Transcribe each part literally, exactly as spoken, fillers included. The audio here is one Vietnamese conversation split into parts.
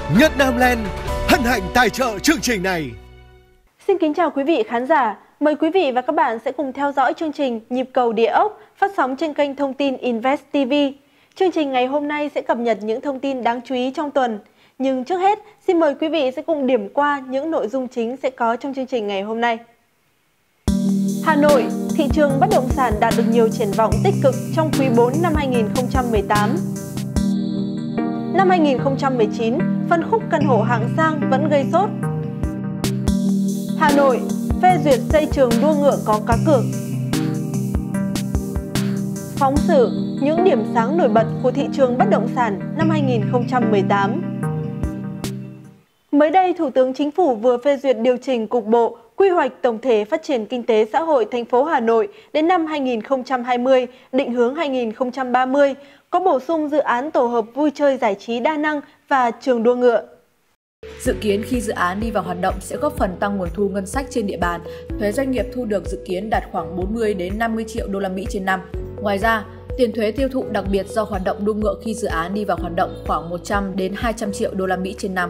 Nhật Nam Land hân hạnh tài trợ chương trình này. Xin kính chào quý vị khán giả. Mời quý vị và các bạn sẽ cùng theo dõi chương trình Nhịp cầu địa ốc phát sóng trên kênh thông tin Invest ti vi. Chương trình ngày hôm nay sẽ cập nhật những thông tin đáng chú ý trong tuần. Nhưng trước hết, xin mời quý vị sẽ cùng điểm qua những nội dung chính sẽ có trong chương trình ngày hôm nay. Hà Nội, thị trường bất động sản đạt được nhiều triển vọng tích cực trong quý bốn năm hai nghìn không trăm mười tám. Năm hai nghìn không trăm mười chín, phân khúc căn hộ hạng sang vẫn gây sốt. Hà Nội, phê duyệt xây trường đua ngựa có cá cược. Phóng sự, những điểm sáng nổi bật của thị trường bất động sản năm hai nghìn không trăm mười tám. Mới đây, Thủ tướng Chính phủ vừa phê duyệt điều chỉnh cục bộ quy hoạch tổng thể phát triển kinh tế xã hội thành phố Hà Nội đến năm hai nghìn không trăm hai mươi, định hướng hai nghìn không trăm ba mươi, có bổ sung dự án tổ hợp vui chơi giải trí đa năng và trường đua ngựa. Dự kiến khi dự án đi vào hoạt động sẽ góp phần tăng nguồn thu ngân sách trên địa bàn. Thuế doanh nghiệp thu được dự kiến đạt khoảng bốn mươi đến năm mươi triệu đô la Mỹ trên năm. Ngoài ra, tiền thuế tiêu thụ đặc biệt do hoạt động đua ngựa khi dự án đi vào hoạt động khoảng một trăm đến hai trăm triệu đô la Mỹ trên năm.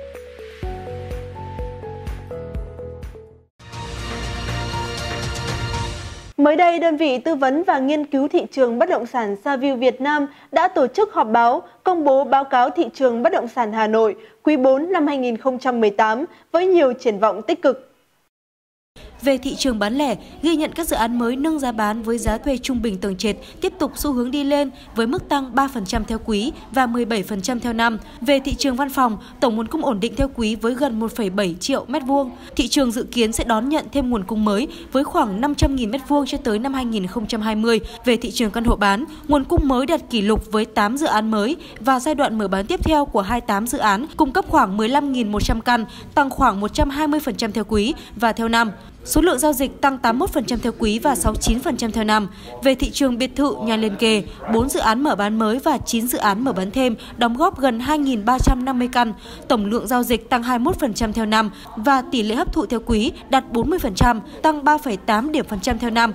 Mới đây, đơn vị tư vấn và nghiên cứu thị trường bất động sản Saview Việt Nam đã tổ chức họp báo công bố báo cáo thị trường bất động sản Hà Nội quý bốn năm hai nghìn không trăm mười tám với nhiều triển vọng tích cực. Về thị trường bán lẻ, ghi nhận các dự án mới nâng giá bán với giá thuê trung bình tầng trệt tiếp tục xu hướng đi lên với mức tăng ba phần trăm theo quý và mười bảy phần trăm theo năm. Về thị trường văn phòng, tổng nguồn cung ổn định theo quý với gần một phẩy bảy triệu mét vuông. Thị trường dự kiến sẽ đón nhận thêm nguồn cung mới với khoảng năm trăm nghìn mét vuông cho tới năm hai nghìn không trăm hai mươi. Về thị trường căn hộ bán, nguồn cung mới đạt kỷ lục với tám dự án mới và giai đoạn mở bán tiếp theo của hai mươi tám dự án cung cấp khoảng mười lăm nghìn một trăm căn, tăng khoảng một trăm hai mươi phần trăm theo quý và theo năm. Số lượng giao dịch tăng tám mươi mốt phần trăm theo quý và sáu mươi chín phần trăm theo năm. Về thị trường biệt thự, nhà liền kề, bốn dự án mở bán mới và chín dự án mở bán thêm đóng góp gần hai nghìn ba trăm năm mươi căn. Tổng lượng giao dịch tăng hai mươi mốt phần trăm theo năm và tỷ lệ hấp thụ theo quý đạt bốn mươi phần trăm, tăng ba phẩy tám điểm phần trăm theo năm.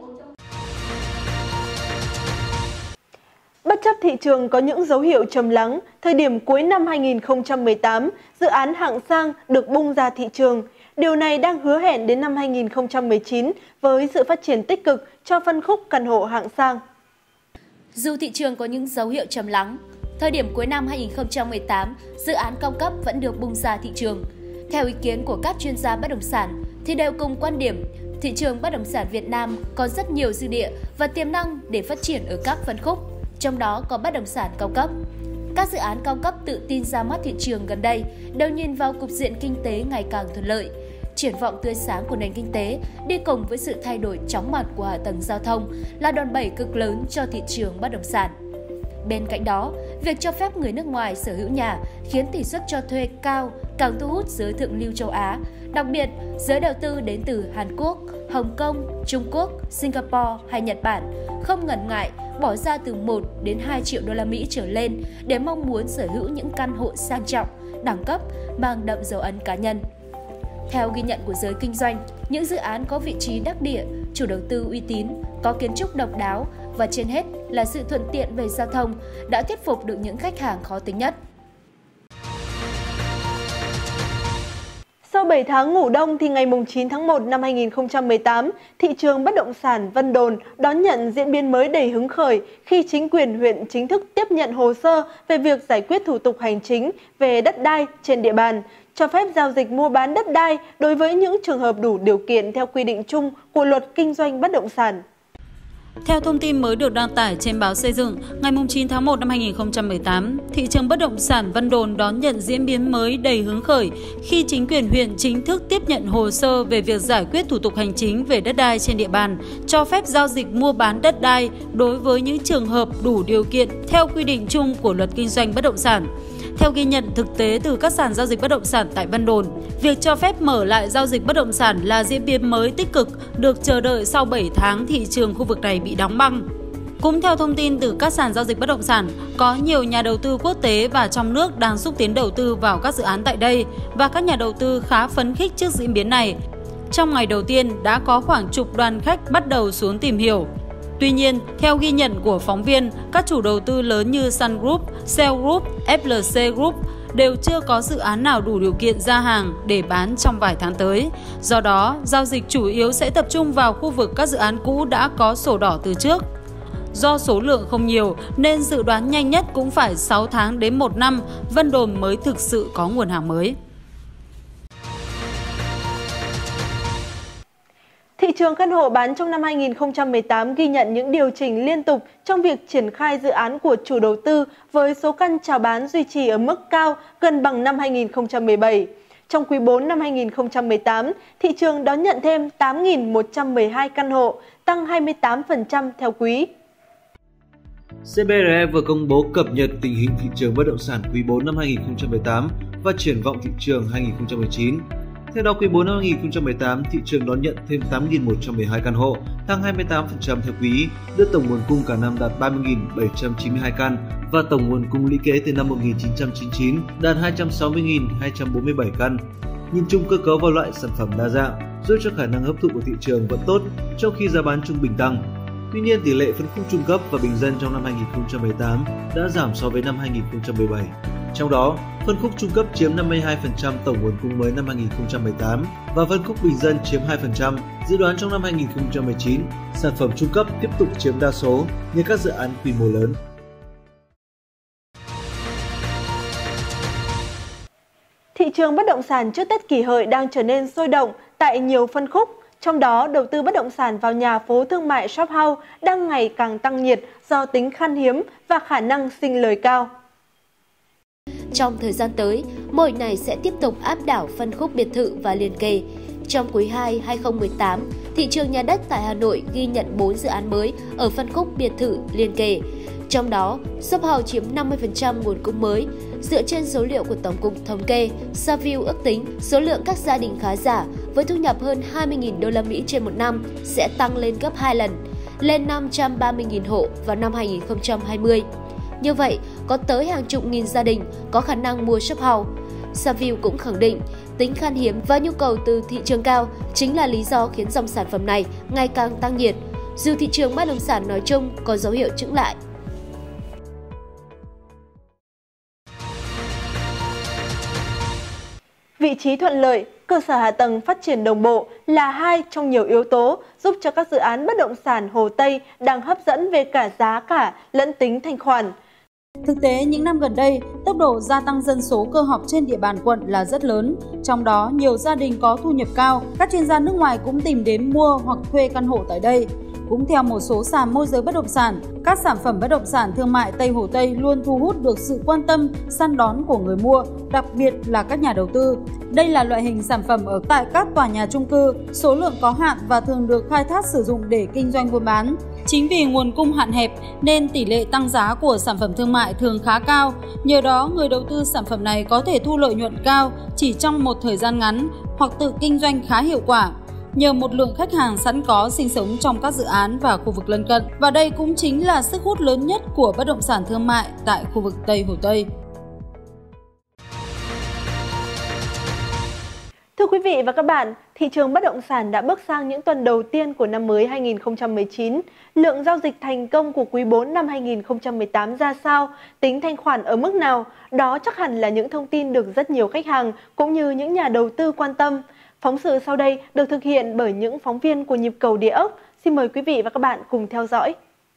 Bất chấp thị trường có những dấu hiệu trầm lắng, thời điểm cuối năm hai nghìn không trăm mười tám, dự án hạng sang được bung ra thị trường. Điều này đang hứa hẹn đến năm hai nghìn không trăm mười chín với sự phát triển tích cực cho phân khúc căn hộ hạng sang. Dù thị trường có những dấu hiệu trầm lắng, thời điểm cuối năm hai nghìn không trăm mười tám, dự án cao cấp vẫn được bung ra thị trường. Theo ý kiến của các chuyên gia bất động sản thì đều cùng quan điểm, thị trường bất động sản Việt Nam có rất nhiều dư địa và tiềm năng để phát triển ở các phân khúc, trong đó có bất động sản cao cấp. Các dự án cao cấp tự tin ra mắt thị trường gần đây đều nhìn vào cục diện kinh tế ngày càng thuận lợi. Triển vọng tươi sáng của nền kinh tế đi cùng với sự thay đổi chóng mặt của hạ tầng giao thông là đòn bẩy cực lớn cho thị trường bất động sản. Bên cạnh đó, việc cho phép người nước ngoài sở hữu nhà khiến tỷ suất cho thuê cao càng thu hút giới thượng lưu châu Á, đặc biệt giới đầu tư đến từ Hàn Quốc, Hồng Kông, Trung Quốc, Singapore hay Nhật Bản không ngần ngại bỏ ra từ một đến hai triệu đô la Mỹ trở lên để mong muốn sở hữu những căn hộ sang trọng, đẳng cấp, mang đậm dấu ấn cá nhân. Theo ghi nhận của giới kinh doanh, những dự án có vị trí đắc địa, chủ đầu tư uy tín, có kiến trúc độc đáo và trên hết là sự thuận tiện về giao thông đã thuyết phục được những khách hàng khó tính nhất. Sau bảy tháng ngủ đông thì ngày chín tháng một năm hai nghìn không trăm mười tám, thị trường bất động sản Vân Đồn đón nhận diễn biến mới đầy hứng khởi khi chính quyền huyện chính thức tiếp nhận hồ sơ về việc giải quyết thủ tục hành chính về đất đai trên địa bàn, cho phép giao dịch mua bán đất đai đối với những trường hợp đủ điều kiện theo quy định chung của Luật Kinh doanh bất động sản. Theo thông tin mới được đăng tải trên báo Xây dựng, ngày chín tháng một năm hai nghìn không trăm mười tám, thị trường bất động sản Vân Đồn đón nhận diễn biến mới đầy hứng khởi khi chính quyền huyện chính thức tiếp nhận hồ sơ về việc giải quyết thủ tục hành chính về đất đai trên địa bàn, cho phép giao dịch mua bán đất đai đối với những trường hợp đủ điều kiện theo quy định chung của Luật Kinh doanh bất động sản. Theo ghi nhận thực tế từ các sàn giao dịch bất động sản tại Vân Đồn, việc cho phép mở lại giao dịch bất động sản là diễn biến mới tích cực, được chờ đợi sau bảy tháng thị trường khu vực này bị đóng băng. Cũng theo thông tin từ các sàn giao dịch bất động sản, có nhiều nhà đầu tư quốc tế và trong nước đang xúc tiến đầu tư vào các dự án tại đây và các nhà đầu tư khá phấn khích trước diễn biến này. Trong ngày đầu tiên đã có khoảng chục đoàn khách bắt đầu xuống tìm hiểu. Tuy nhiên, theo ghi nhận của phóng viên, các chủ đầu tư lớn như Sun Group, Shell Group, ép lờ xê Group đều chưa có dự án nào đủ điều kiện ra hàng để bán trong vài tháng tới. Do đó, giao dịch chủ yếu sẽ tập trung vào khu vực các dự án cũ đã có sổ đỏ từ trước. Do số lượng không nhiều nên dự đoán nhanh nhất cũng phải sáu tháng đến một năm, Vân Đồn mới thực sự có nguồn hàng mới. Thị trường căn hộ bán trong năm hai nghìn không trăm mười tám ghi nhận những điều chỉnh liên tục trong việc triển khai dự án của chủ đầu tư với số căn chào bán duy trì ở mức cao gần bằng năm hai nghìn không trăm mười bảy. Trong quý bốn năm hai nghìn không trăm mười tám, thị trường đón nhận thêm tám nghìn một trăm mười hai căn hộ, tăng hai mươi tám phần trăm theo quý. xê bê rờ e vừa công bố cập nhật tình hình thị trường bất động sản quý bốn năm hai nghìn không trăm mười tám và triển vọng thị trường hai nghìn không trăm mười chín. Theo đó, quý bốn năm hai nghìn không trăm mười tám, thị trường đón nhận thêm tám nghìn một trăm mười hai căn hộ, tăng hai mươi tám phần trăm theo quý, đưa tổng nguồn cung cả năm đạt ba mươi nghìn bảy trăm chín mươi hai căn và tổng nguồn cung lũy kế từ năm một nghìn chín trăm chín mươi chín đạt hai trăm sáu mươi nghìn hai trăm bốn mươi bảy căn. Nhìn chung, cơ cấu và loại sản phẩm đa dạng, giúp cho khả năng hấp thụ của thị trường vẫn tốt, trong khi giá bán trung bình tăng. Tuy nhiên, tỷ lệ phân khúc trung cấp và bình dân trong năm hai nghìn không trăm mười tám đã giảm so với năm hai nghìn không trăm mười bảy. Trong đó, phân khúc trung cấp chiếm năm mươi hai phần trăm tổng nguồn cung mới năm hai nghìn không trăm mười tám và phân khúc bình dân chiếm hai phần trăm. Dự đoán trong năm hai nghìn không trăm mười chín, sản phẩm trung cấp tiếp tục chiếm đa số như các dự án quy mô lớn. Thị trường bất động sản trước Tết Kỷ Hợi đang trở nên sôi động tại nhiều phân khúc. Trong đó, đầu tư bất động sản vào nhà phố thương mại shop house đang ngày càng tăng nhiệt do tính khan hiếm và khả năng sinh lời cao. Trong thời gian tới, mô hình này sẽ tiếp tục áp đảo phân khúc biệt thự và liền kề. Trong quý hai năm hai nghìn không trăm mười tám, thị trường nhà đất tại Hà Nội ghi nhận bốn dự án mới ở phân khúc biệt thự liền kề. Trong đó, shop house chiếm năm mươi phần trăm nguồn cung mới. Dựa trên số liệu của Tổng cục Thống kê, Savills ước tính số lượng các gia đình khá giả với thu nhập hơn hai mươi nghìn đô la Mỹ trên một năm sẽ tăng lên gấp hai lần, lên năm trăm ba mươi nghìn hộ vào năm hai nghìn không trăm hai mươi. Như vậy, có tới hàng chục nghìn gia đình có khả năng mua shop house. Savills cũng khẳng định, tính khan hiếm và nhu cầu từ thị trường cao chính là lý do khiến dòng sản phẩm này ngày càng tăng nhiệt, dù thị trường bất động sản nói chung có dấu hiệu chững lại. Vị trí thuận lợi, cơ sở hạ tầng phát triển đồng bộ là hai trong nhiều yếu tố giúp cho các dự án bất động sản Hồ Tây đang hấp dẫn về cả giá cả lẫn tính thanh khoản. Thực tế, những năm gần đây, tốc độ gia tăng dân số cơ học trên địa bàn quận là rất lớn. Trong đó, nhiều gia đình có thu nhập cao, các chuyên gia nước ngoài cũng tìm đến mua hoặc thuê căn hộ tại đây. Cũng theo một số sàn môi giới bất động sản, các sản phẩm bất động sản thương mại Tây Hồ Tây luôn thu hút được sự quan tâm, săn đón của người mua, đặc biệt là các nhà đầu tư. Đây là loại hình sản phẩm ở tại các tòa nhà chung cư, số lượng có hạn và thường được khai thác sử dụng để kinh doanh buôn bán. Chính vì nguồn cung hạn hẹp nên tỷ lệ tăng giá của sản phẩm thương mại thường khá cao. Nhờ đó, người đầu tư sản phẩm này có thể thu lợi nhuận cao chỉ trong một thời gian ngắn hoặc tự kinh doanh khá hiệu quả, nhờ một lượng khách hàng sẵn có sinh sống trong các dự án và khu vực lân cận. Và đây cũng chính là sức hút lớn nhất của bất động sản thương mại tại khu vực Tây Hồ Tây. Thưa quý vị và các bạn, thị trường bất động sản đã bước sang những tuần đầu tiên của năm mới hai nghìn không trăm mười chín. Lượng giao dịch thành công của quý bốn năm hai nghìn không trăm mười tám ra sao? Tính thanh khoản ở mức nào? Đó chắc hẳn là những thông tin được rất nhiều khách hàng cũng như những nhà đầu tư quan tâm. Phóng sự sau đây được thực hiện bởi những phóng viên của Nhịp cầu Địa ốc. Xin mời quý vị và các bạn cùng theo dõi.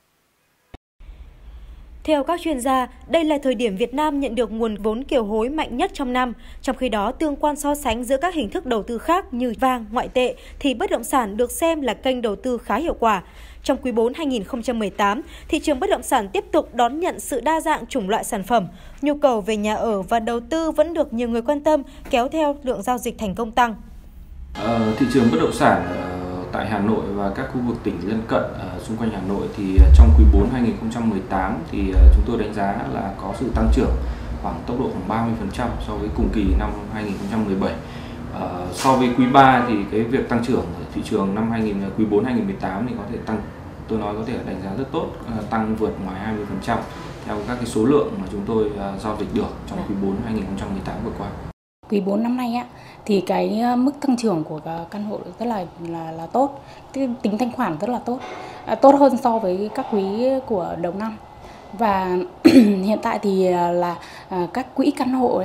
Theo các chuyên gia, đây là thời điểm Việt Nam nhận được nguồn vốn kiều hối mạnh nhất trong năm. Trong khi đó, tương quan so sánh giữa các hình thức đầu tư khác như vàng, ngoại tệ thì bất động sản được xem là kênh đầu tư khá hiệu quả. Trong quý bốn hai nghìn không trăm mười tám, thị trường bất động sản tiếp tục đón nhận sự đa dạng chủng loại sản phẩm. Nhu cầu về nhà ở và đầu tư vẫn được nhiều người quan tâm, kéo theo lượng giao dịch thành công tăng. Ờ, thị trường bất động sản tại Hà Nội và các khu vực tỉnh lân cận uh, xung quanh Hà Nội thì uh, trong quý bốn hai nghìn không trăm mười tám thì uh, chúng tôi đánh giá là có sự tăng trưởng khoảng tốc độ khoảng ba mươi phần trăm so với cùng kỳ năm hai nghìn không trăm mười bảy. Uh, so với quý ba thì cái việc tăng trưởng ở thị trường năm hai nghìn quý bốn hai nghìn mười tám thì có thể tăng, tôi nói có thể đánh giá rất tốt, uh, tăng vượt ngoài hai mươi phần trăm theo các cái số lượng mà chúng tôi uh, giao dịch được trong quý bốn hai nghìn không trăm mười tám vừa qua. Quý bốn năm nay á, thì cái mức tăng trưởng của căn hộ rất là là là tốt, tính thanh khoản rất là tốt, à, tốt hơn so với các quý của đầu năm. Và hiện tại thì là à, các quỹ căn hộ ấy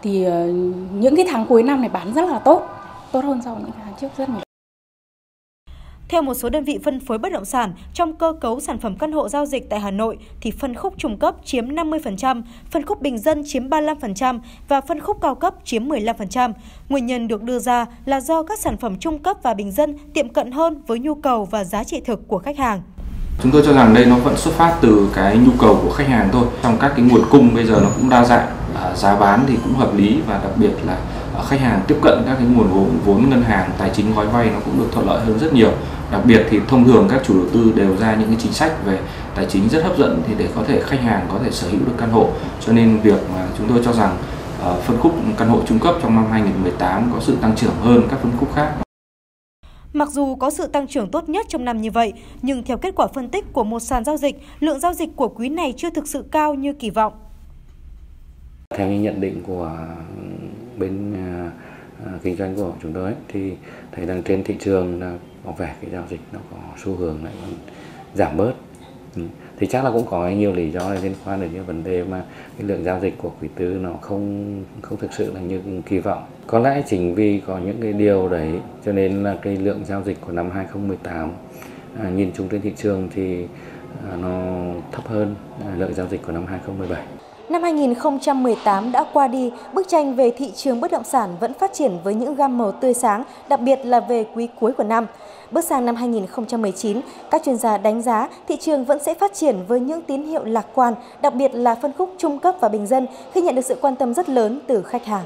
thì những cái tháng cuối năm này bán rất là tốt, tốt hơn so với những tháng trước rất nhiều. Theo một số đơn vị phân phối bất động sản, trong cơ cấu sản phẩm căn hộ giao dịch tại Hà Nội thì phân khúc trung cấp chiếm năm mươi phần trăm, phân khúc bình dân chiếm ba mươi lăm phần trăm và phân khúc cao cấp chiếm mười lăm phần trăm. Nguyên nhân được đưa ra là do các sản phẩm trung cấp và bình dân tiệm cận hơn với nhu cầu và giá trị thực của khách hàng. Chúng tôi cho rằng đây nó vẫn xuất phát từ cái nhu cầu của khách hàng thôi. Trong các cái nguồn cung bây giờ nó cũng đa dạng, giá bán thì cũng hợp lý và đặc biệt là khách hàng tiếp cận các cái nguồn vốn, vốn ngân hàng, tài chính gói vay nó cũng được thuận lợi hơn rất nhiều. Đặc biệt thì thông thường các chủ đầu tư đều ra những cái chính sách về tài chính rất hấp dẫn thì để có thể khách hàng có thể sở hữu được căn hộ. Cho nên việc mà chúng tôi cho rằng uh, phân khúc căn hộ trung cấp trong năm hai nghìn không trăm mười tám có sự tăng trưởng hơn các phân khúc khác. Mặc dù có sự tăng trưởng tốt nhất trong năm như vậy, nhưng theo kết quả phân tích của một sàn giao dịch, lượng giao dịch của quý này chưa thực sự cao như kỳ vọng. Theo những nhận định của bên uh, kinh doanh của chúng tôi thì thấy rằng trên thị trường là có vẻ cái giao dịch nó có xu hướng lại giảm bớt. Ừ. Thì chắc là cũng có nhiều lý do liên quan đến những vấn đề mà cái lượng giao dịch của quý tư nó không không thực sự là như kỳ vọng. Có lẽ chính vì có những cái điều đấy cho nên là cái lượng giao dịch của năm hai nghìn không trăm mười tám à, nhìn chung trên thị trường thì à, nó thấp hơn à, lượng giao dịch của năm hai nghìn không trăm mười bảy. Năm hai nghìn không trăm mười tám đã qua đi, bức tranh về thị trường bất động sản vẫn phát triển với những gam màu tươi sáng, đặc biệt là về quý cuối của năm. Bước sang năm hai nghìn không trăm mười chín, các chuyên gia đánh giá thị trường vẫn sẽ phát triển với những tín hiệu lạc quan, đặc biệt là phân khúc trung cấp và bình dân khi nhận được sự quan tâm rất lớn từ khách hàng.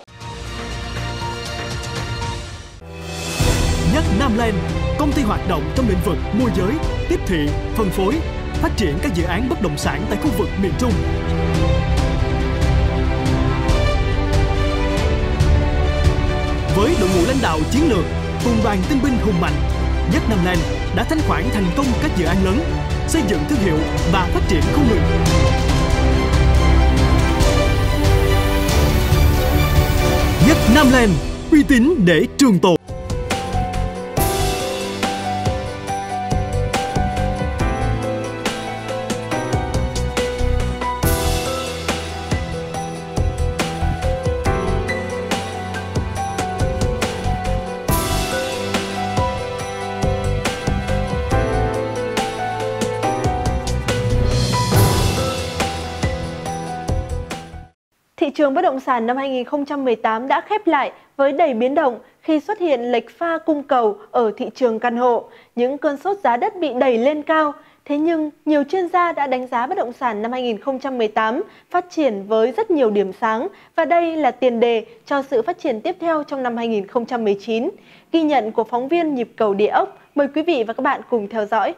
Nhất Nam Land, công ty hoạt động trong lĩnh vực môi giới, tiếp thị, phân phối, phát triển các dự án bất động sản tại khu vực miền Trung. Với đội ngũ lãnh đạo chiến lược cùng đoàn tinh binh hùng mạnh, Nhất Nam Land đã thanh khoản thành công các dự án lớn, xây dựng thương hiệu và phát triển không ngừng. Nhất Nam Land, uy tín để trường tồn. Thị trường bất động sản năm hai nghìn không trăm mười tám đã khép lại với đầy biến động khi xuất hiện lệch pha cung cầu ở thị trường căn hộ. Những cơn sốt giá đất bị đẩy lên cao. Thế nhưng, nhiều chuyên gia đã đánh giá bất động sản năm hai nghìn không trăm mười tám phát triển với rất nhiều điểm sáng và đây là tiền đề cho sự phát triển tiếp theo trong năm hai nghìn không trăm mười chín. Ghi nhận của phóng viên Nhịp cầu Địa ốc. Mời quý vị và các bạn cùng theo dõi.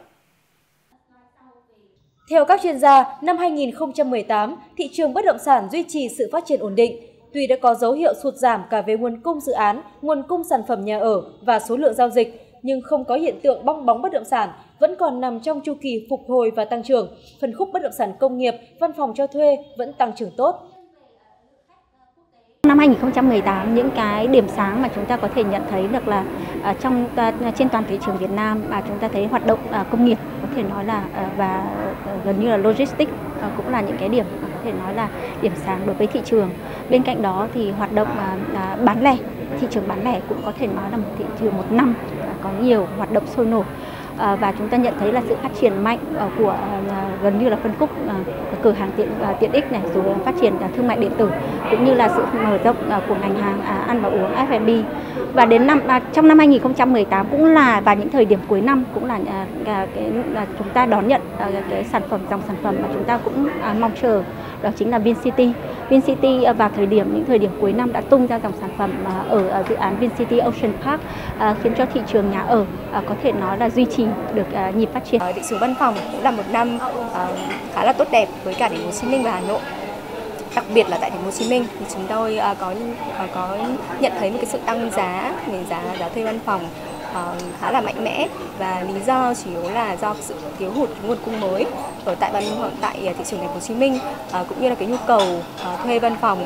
Theo các chuyên gia, năm hai nghìn không trăm mười tám, thị trường bất động sản duy trì sự phát triển ổn định. Tuy đã có dấu hiệu sụt giảm cả về nguồn cung dự án, nguồn cung sản phẩm nhà ở và số lượng giao dịch, nhưng không có hiện tượng bong bóng bất động sản, vẫn còn nằm trong chu kỳ phục hồi và tăng trưởng. Phân khúc bất động sản công nghiệp, văn phòng cho thuê vẫn tăng trưởng tốt. Năm hai nghìn không trăm mười tám, những cái điểm sáng mà chúng ta có thể nhận thấy được là uh, trong uh, trên toàn thị trường Việt Nam mà chúng ta thấy hoạt động uh, công nghiệp có thể nói là uh, và uh, gần như là logistics uh, cũng là những cái điểm uh, có thể nói là điểm sáng đối với thị trường. Bên cạnh đó thì hoạt động uh, uh, bán lẻ, thị trường bán lẻ cũng có thể nói là một thị trường một năm uh, có nhiều hoạt động sôi nổi. Và chúng ta nhận thấy là sự phát triển mạnh của gần như là phân khúc cửa hàng tiện tiện ích này, rồi phát triển thương mại điện tử cũng như là sự mở rộng của ngành hàng ăn và uống ép và bê. Và đến năm trong năm hai nghìn không trăm mười tám cũng là vào những thời điểm cuối năm cũng là cái là chúng ta đón nhận cái sản phẩm dòng sản phẩm mà chúng ta cũng mong chờ, đó chính là VinCity. VinCity vào thời điểm những thời điểm cuối năm đã tung ra dòng sản phẩm ở dự án VinCity Ocean Park, khiến cho thị trường nhà ở có thể nói là duy trì được nhịp phát triển. Thị trường văn phòng cũng là một năm khá là tốt đẹp với cả thành phố Hồ Chí Minh và Hà Nội. Đặc biệt là tại thành phố Hồ Chí Minh thì chúng tôi có có nhận thấy một cái sự tăng giá về giá giá thuê văn phòng khá là mạnh mẽ, và lý do chủ yếu là do sự thiếu hụt nguồn cung mới ở tại văn tại thị trường thành phố Hồ Chí Minh, cũng như là cái nhu cầu thuê văn phòng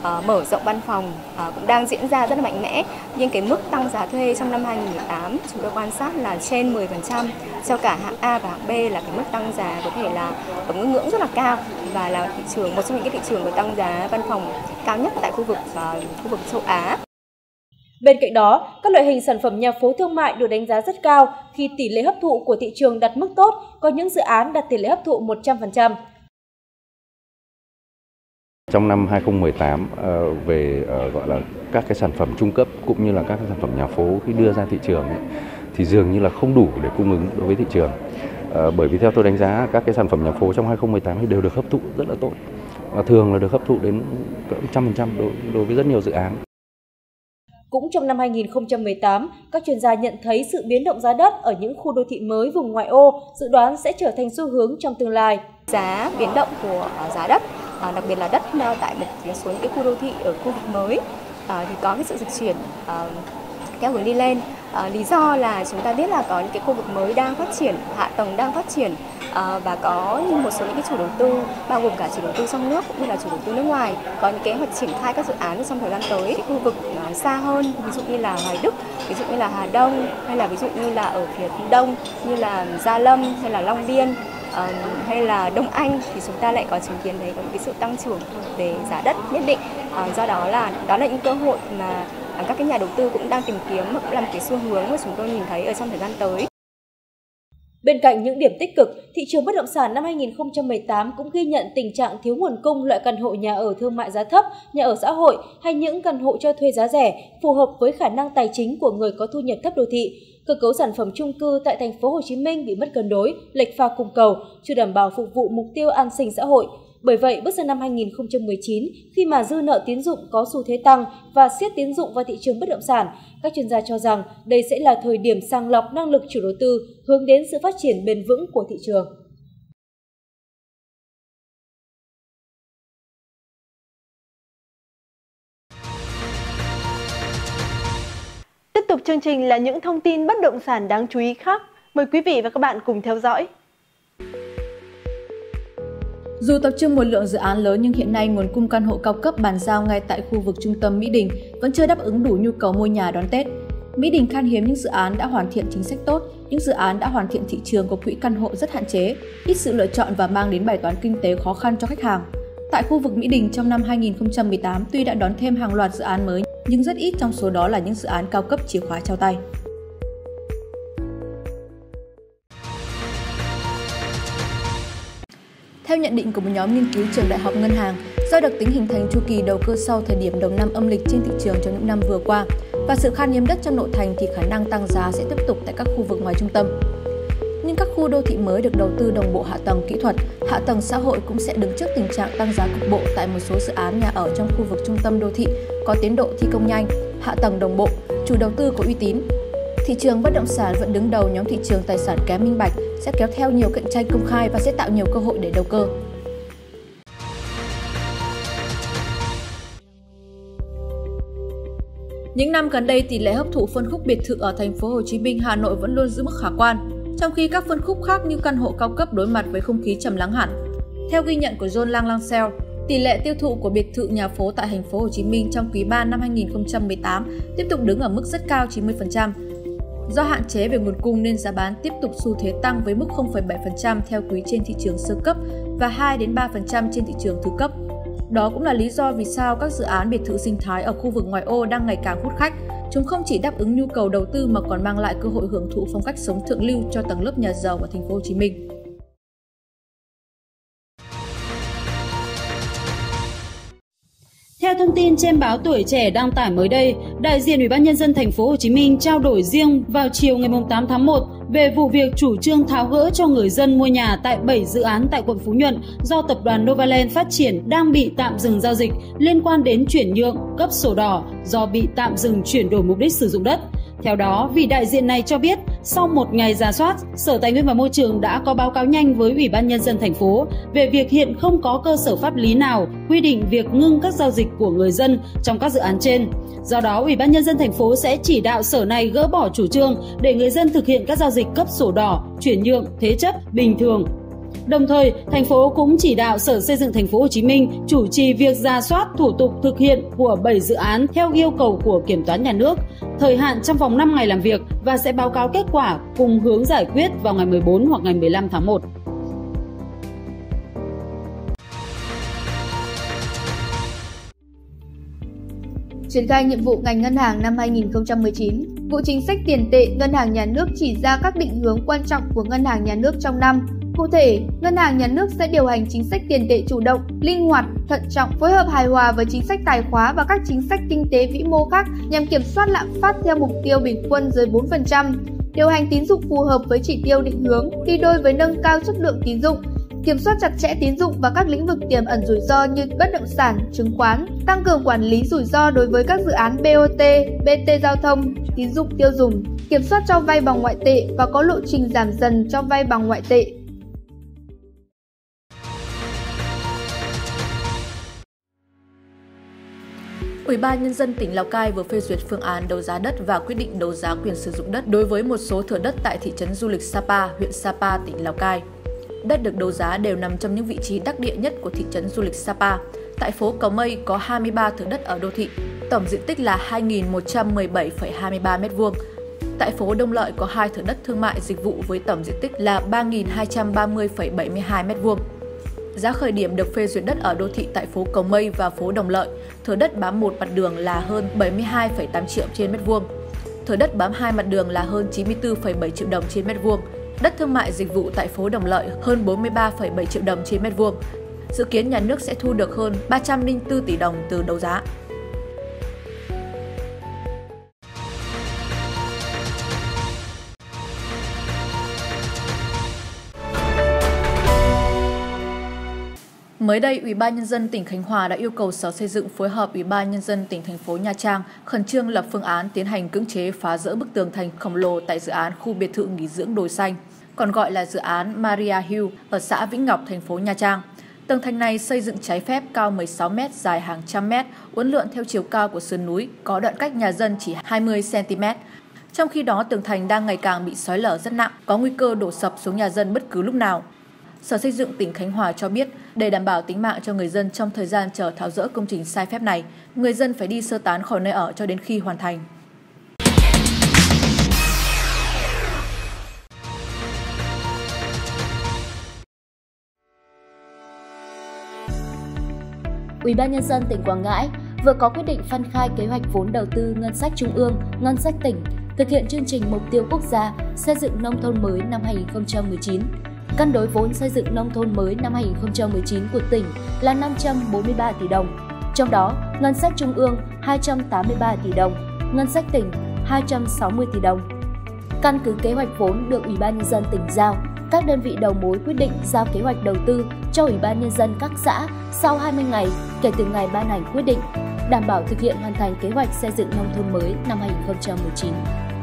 uh, mở rộng văn phòng uh, cũng đang diễn ra rất là mạnh mẽ, nhưng cái mức tăng giá thuê trong năm hai nghìn không trăm mười tám chúng tôi quan sát là trên mười phần trăm cho cả hạng A và hạng B, là cái mức tăng giá có thể là ở ngưỡng ngưỡng rất là cao và là thị trường một trong những cái thị trường có tăng giá văn phòng cao nhất tại khu vực uh, khu vực châu Á. Bên cạnh đó, các loại hình sản phẩm nhà phố thương mại được đánh giá rất cao khi tỷ lệ hấp thụ của thị trường đạt mức tốt, có những dự án đạt tỷ lệ hấp thụ một trăm phần trăm. Trong năm hai nghìn không trăm mười tám, về gọi là các cái sản phẩm trung cấp cũng như là các cái sản phẩm nhà phố khi đưa ra thị trường ấy, thì dường như là không đủ để cung ứng đối với thị trường. Bởi vì theo tôi đánh giá, các cái sản phẩm nhà phố trong hai nghìn không trăm mười tám thì đều được hấp thụ rất là tốt. Và thường là được hấp thụ đến một trăm phần trăm đối, đối với rất nhiều dự án. Cũng trong năm hai nghìn không trăm mười tám, các chuyên gia nhận thấy sự biến động giá đất ở những khu đô thị mới vùng ngoại ô dự đoán sẽ trở thành xu hướng trong tương lai. Giá biến động của giá đất, đặc biệt là đất tại một số những cái khu đô thị ở khu vực mới thì có cái sự dịch chuyển theo hướng đi lên. À, lý do là chúng ta biết là có những cái khu vực mới đang phát triển, hạ tầng đang phát triển à, và có một số những cái chủ đầu tư bao gồm cả chủ đầu tư trong nước cũng như là chủ đầu tư nước ngoài có những kế hoạch triển khai các dự án trong thời gian tới. Cái khu vực uh, xa hơn, ví dụ như là Hoài Đức, ví dụ như là Hà Đông, hay là ví dụ như là ở phía đông như là Gia Lâm hay là Long Biên, uh, hay là Đông Anh, thì chúng ta lại có chứng kiến thấy có những cái sự tăng trưởng về giá đất nhất định. Uh, do đó là đó là những cơ hội mà các cái nhà đầu tư cũng đang tìm kiếm, mà cũng là một cái xu hướng mà chúng tôi nhìn thấy ở trong thời gian tới. Bên cạnh những điểm tích cực, thị trường bất động sản năm hai nghìn không trăm mười tám cũng ghi nhận tình trạng thiếu nguồn cung loại căn hộ nhà ở thương mại giá thấp, nhà ở xã hội hay những căn hộ cho thuê giá rẻ phù hợp với khả năng tài chính của người có thu nhập thấp đô thị. Cơ cấu sản phẩm chung cư tại thành phố Hồ Chí Minh bị mất cân đối, lệch pha cung cầu, chưa đảm bảo phục vụ mục tiêu an sinh xã hội. Bởi vậy, bước sang năm hai nghìn không trăm mười chín, khi mà dư nợ tín dụng có xu thế tăng và siết tín dụng vào thị trường bất động sản, các chuyên gia cho rằng đây sẽ là thời điểm sàng lọc năng lực chủ đầu tư, hướng đến sự phát triển bền vững của thị trường. Tiếp tục chương trình là những thông tin bất động sản đáng chú ý khác. Mời quý vị và các bạn cùng theo dõi. Dù tập trung một lượng dự án lớn nhưng hiện nay nguồn cung căn hộ cao cấp bàn giao ngay tại khu vực trung tâm Mỹ Đình vẫn chưa đáp ứng đủ nhu cầu mua nhà đón Tết. Mỹ Đình khan hiếm những dự án đã hoàn thiện chính sách tốt, những dự án đã hoàn thiện thị trường có quỹ căn hộ rất hạn chế, ít sự lựa chọn và mang đến bài toán kinh tế khó khăn cho khách hàng. Tại khu vực Mỹ Đình trong năm hai nghìn không trăm mười tám tuy đã đón thêm hàng loạt dự án mới, nhưng rất ít trong số đó là những dự án cao cấp chìa khóa trao tay. Theo nhận định của một nhóm nghiên cứu trường Đại học Ngân hàng, do đặc tính hình thành chu kỳ đầu cơ sau thời điểm đầu năm âm lịch trên thị trường trong những năm vừa qua và sự khan hiếm đất trong nội thành thì khả năng tăng giá sẽ tiếp tục tại các khu vực ngoài trung tâm. Nhưng các khu đô thị mới được đầu tư đồng bộ hạ tầng kỹ thuật, hạ tầng xã hội cũng sẽ đứng trước tình trạng tăng giá cục bộ tại một số dự án nhà ở trong khu vực trung tâm đô thị có tiến độ thi công nhanh, hạ tầng đồng bộ, chủ đầu tư có uy tín. Thị trường bất động sản vẫn đứng đầu nhóm thị trường tài sản kém minh bạch, sẽ kéo theo nhiều cạnh tranh công khai và sẽ tạo nhiều cơ hội để đầu cơ. Những năm gần đây, tỷ lệ hấp thụ phân khúc biệt thự ở thành phố Hồ Chí Minh, Hà Nội vẫn luôn giữ mức khả quan, trong khi các phân khúc khác như căn hộ cao cấp đối mặt với không khí trầm lắng hẳn. Theo ghi nhận của John Lang Lang Sale, tỷ lệ tiêu thụ của biệt thự nhà phố tại thành phố Hồ Chí Minh trong quý ba năm hai nghìn không trăm mười tám tiếp tục đứng ở mức rất cao chín mươi phần trăm. Do hạn chế về nguồn cung nên giá bán tiếp tục xu thế tăng với mức không phẩy bảy phần trăm theo quý trên thị trường sơ cấp và hai đến ba phần trăm trên thị trường thứ cấp. Đó cũng là lý do vì sao các dự án biệt thự sinh thái ở khu vực ngoại ô đang ngày càng hút khách. Chúng không chỉ đáp ứng nhu cầu đầu tư mà còn mang lại cơ hội hưởng thụ phong cách sống thượng lưu cho tầng lớp nhà giàu ở thành phố Hồ Chí Minh. Theo thông tin trên báo Tuổi Trẻ đăng tải mới đây, đại diện Ủy ban nhân dân thành phố Hồ Chí Minh trao đổi riêng vào chiều ngày tám tháng một về vụ việc chủ trương tháo gỡ cho người dân mua nhà tại bảy dự án tại quận Phú Nhuận do tập đoàn Novaland phát triển đang bị tạm dừng giao dịch liên quan đến chuyển nhượng, cấp sổ đỏ do bị tạm dừng chuyển đổi mục đích sử dụng đất. Theo đó, vị đại diện này cho biết, sau một ngày rà soát, Sở Tài nguyên và Môi trường đã có báo cáo nhanh với Ủy ban nhân dân thành phố về việc hiện không có cơ sở pháp lý nào quy định việc ngưng các giao dịch của người dân trong các dự án trên. Do đó, Ủy ban nhân dân thành phố sẽ chỉ đạo sở này gỡ bỏ chủ trương để người dân thực hiện các giao dịch cấp sổ đỏ, chuyển nhượng, thế chấp bình thường. Đồng thời, thành phố cũng chỉ đạo Sở Xây dựng Thành phố Hồ Chí Minh chủ trì việc rà soát thủ tục thực hiện của bảy dự án theo yêu cầu của Kiểm toán Nhà nước, thời hạn trong vòng năm ngày làm việc và sẽ báo cáo kết quả cùng hướng giải quyết vào ngày mười bốn hoặc ngày mười lăm tháng một. Triển khai nhiệm vụ ngành ngân hàng năm hai nghìn không trăm mười chín, vụ chính sách tiền tệ Ngân hàng Nhà nước chỉ ra các định hướng quan trọng của Ngân hàng Nhà nước trong năm. Cụ thể, Ngân hàng Nhà nước sẽ điều hành chính sách tiền tệ chủ động, linh hoạt, thận trọng, phối hợp hài hòa với chính sách tài khóa và các chính sách kinh tế vĩ mô khác nhằm kiểm soát lạm phát theo mục tiêu bình quân dưới bốn phần trăm, điều hành tín dụng phù hợp với chỉ tiêu định hướng, đi đôi với nâng cao chất lượng tín dụng, kiểm soát chặt chẽ tín dụng vào các lĩnh vực tiềm ẩn rủi ro như bất động sản, chứng khoán, tăng cường quản lý rủi ro đối với các dự án bê o tê, bê tê giao thông, tín dụng tiêu dùng, kiểm soát cho vay bằng ngoại tệ và có lộ trình giảm dần cho vay bằng ngoại tệ. Ủy ban Nhân dân tỉnh Lào Cai vừa phê duyệt phương án đấu giá đất và quyết định đấu giá quyền sử dụng đất đối với một số thửa đất tại thị trấn du lịch Sapa, huyện Sapa, tỉnh Lào Cai. Đất được đấu giá đều nằm trong những vị trí đắc địa nhất của thị trấn du lịch Sapa. Tại phố Cầu Mây có hai mươi ba thửa đất ở đô thị, tổng diện tích là hai nghìn một trăm mười bảy phẩy hai mươi ba mét vuông. Tại phố Đông Lợi có hai thửa đất thương mại dịch vụ với tổng diện tích là ba nghìn hai trăm ba mươi phẩy bảy mươi hai mét vuông. Giá khởi điểm được phê duyệt đất ở đô thị tại phố Cầu Mây và phố Đồng Lợi, thửa đất bám một mặt đường là hơn bảy mươi hai phẩy tám triệu trên mét vuông. Thửa đất bám hai mặt đường là hơn chín mươi tư phẩy bảy triệu đồng trên mét vuông. Đất thương mại dịch vụ tại phố Đồng Lợi hơn bốn mươi ba phẩy bảy triệu đồng trên mét vuông. Dự kiến nhà nước sẽ thu được hơn ba trăm lẻ bốn tỷ đồng từ đấu giá. Mới đây, Ủy ban Nhân dân tỉnh Khánh Hòa đã yêu cầu Sở Xây dựng phối hợp Ủy ban Nhân dân tỉnh thành phố Nha Trang khẩn trương lập phương án tiến hành cưỡng chế phá dỡ bức tường thành khổng lồ tại dự án khu biệt thự nghỉ dưỡng Đồi Xanh, còn gọi là dự án Maria Hill ở xã Vĩnh Ngọc, thành phố Nha Trang. Tường thành này xây dựng trái phép cao mười sáu mét, dài hàng trăm mét, uốn lượn theo chiều cao của sườn núi, có đoạn cách nhà dân chỉ hai mươi xăng ti mét. Trong khi đó, tường thành đang ngày càng bị xói lở rất nặng, có nguy cơ đổ sập xuống nhà dân bất cứ lúc nào. Sở Xây dựng tỉnh Khánh Hòa cho biết, để đảm bảo tính mạng cho người dân trong thời gian chờ tháo dỡ công trình sai phép này, người dân phải đi sơ tán khỏi nơi ở cho đến khi hoàn thành. Ủy ban Nhân dân tỉnh Quảng Ngãi vừa có quyết định phân khai kế hoạch vốn đầu tư ngân sách trung ương, ngân sách tỉnh thực hiện chương trình mục tiêu quốc gia xây dựng nông thôn mới năm hai nghìn không trăm mười chín. Cân đối vốn xây dựng nông thôn mới năm hai nghìn không trăm mười chín của tỉnh là năm trăm bốn mươi ba tỷ đồng. Trong đó, ngân sách trung ương hai trăm tám mươi ba tỷ đồng, ngân sách tỉnh hai trăm sáu mươi tỷ đồng. Căn cứ kế hoạch vốn được Ủy ban Nhân dân tỉnh giao, các đơn vị đầu mối quyết định giao kế hoạch đầu tư cho Ủy ban Nhân dân các xã sau hai mươi ngày kể từ ngày ban hành quyết định, đảm bảo thực hiện hoàn thành kế hoạch xây dựng nông thôn mới năm hai nghìn không trăm mười chín.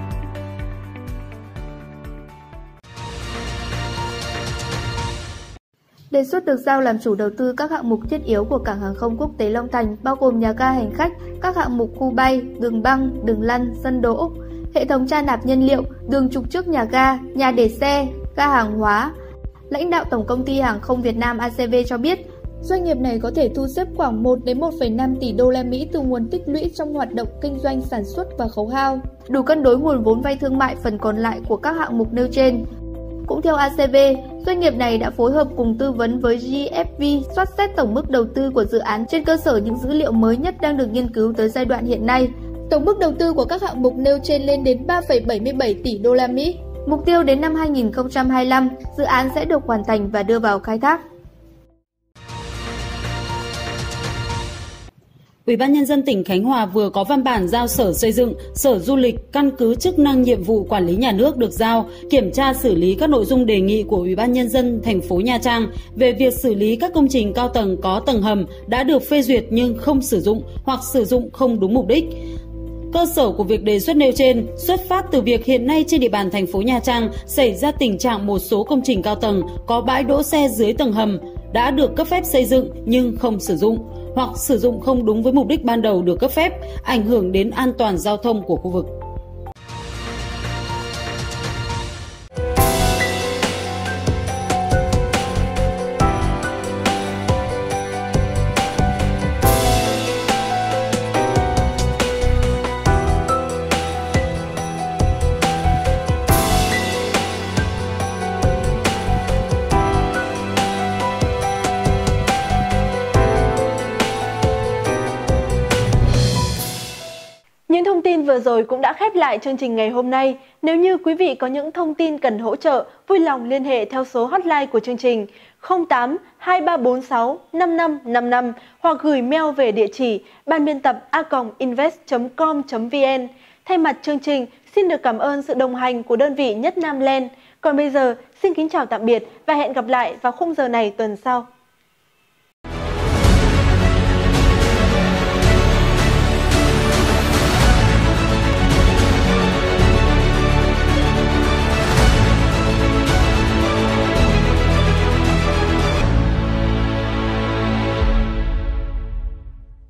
Đề xuất được giao làm chủ đầu tư các hạng mục thiết yếu của Cảng hàng không quốc tế Long Thành, bao gồm nhà ga hành khách, các hạng mục khu bay, đường băng, đường lăn, sân đỗ, hệ thống tra nạp nhân liệu, đường trục trước nhà ga, nhà để xe, ga hàng hóa. Lãnh đạo Tổng công ty Hàng không Việt Nam a xê vê cho biết, doanh nghiệp này có thể thu xếp khoảng một đến một phẩy năm tỷ đô la Mỹ từ nguồn tích lũy trong hoạt động kinh doanh sản xuất và khấu hao, đủ cân đối nguồn vốn vay thương mại phần còn lại của các hạng mục nêu trên. Cũng theo a xê vê, doanh nghiệp này đã phối hợp cùng tư vấn với giê ép vê soát xét tổng mức đầu tư của dự án trên cơ sở những dữ liệu mới nhất đang được nghiên cứu tới giai đoạn hiện nay. Tổng mức đầu tư của các hạng mục nêu trên lên đến ba phẩy bảy mươi bảy tỷ đô la Mỹ. Mục tiêu đến năm hai nghìn không trăm hai mươi lăm, dự án sẽ được hoàn thành và đưa vào khai thác. Ủy ban Nhân dân tỉnh Khánh Hòa vừa có văn bản giao Sở Xây dựng, Sở Du lịch căn cứ chức năng nhiệm vụ quản lý nhà nước được giao, kiểm tra xử lý các nội dung đề nghị của Ủy ban Nhân dân thành phố Nha Trang về việc xử lý các công trình cao tầng có tầng hầm đã được phê duyệt nhưng không sử dụng hoặc sử dụng không đúng mục đích. Cơ sở của việc đề xuất nêu trên xuất phát từ việc hiện nay trên địa bàn thành phố Nha Trang xảy ra tình trạng một số công trình cao tầng có bãi đỗ xe dưới tầng hầm đã được cấp phép xây dựng nhưng không sử dụng, hoặc sử dụng không đúng với mục đích ban đầu được cấp phép, ảnh hưởng đến an toàn giao thông của khu vực. Những thông tin vừa rồi cũng đã khép lại chương trình ngày hôm nay. Nếu như quý vị có những thông tin cần hỗ trợ, vui lòng liên hệ theo số hotline của chương trình không tám hai ba bốn sáu năm năm năm năm hoặc gửi mail về địa chỉ ban biên tập a còng invest chấm com chấm vn. Thay mặt chương trình, xin được cảm ơn sự đồng hành của đơn vị Nhất Nam Land. Còn bây giờ, xin kính chào tạm biệt và hẹn gặp lại vào khung giờ này tuần sau.